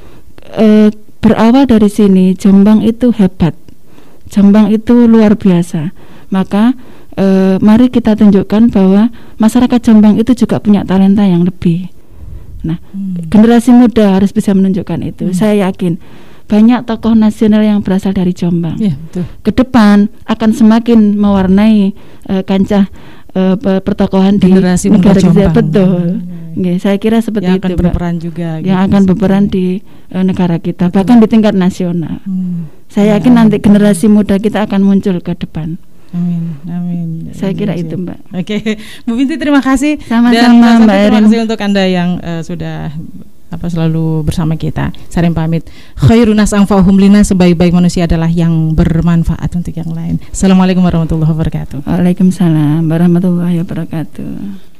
e, berawal dari sini Jombang itu hebat, Jombang itu luar biasa. Maka e, mari kita tunjukkan bahwa masyarakat Jombang itu juga punya talenta yang lebih. Nah, hmm. generasi muda harus bisa menunjukkan itu. Hmm. Saya yakin banyak tokoh nasional yang berasal dari Jombang. Ya, betul. Kedepan akan semakin mewarnai uh, kancah uh, pertokohan generasi di negara kita. Betul. Hmm. Oke, saya kira seperti yang itu, akan berperan juga. Yang gitu, akan berperan di uh, negara kita, betul. Bahkan di tingkat nasional. Hmm. Saya yakin ya, nanti generasi muda kita akan muncul ke depan. Amin, amin. Saya kira amin. Itu, Mbak. Oke, Bu Binti terima kasih. Sama-sama, Mbak Erin. Terima kasih untuk Anda yang uh, sudah apa selalu bersama kita. Sarim pamit. Khairun nas anfa'uhum linnas, sebaik-baik manusia adalah yang bermanfaat untuk yang lain. Assalamualaikum warahmatullahi wabarakatuh. Waalaikumsalam warahmatullahi wabarakatuh.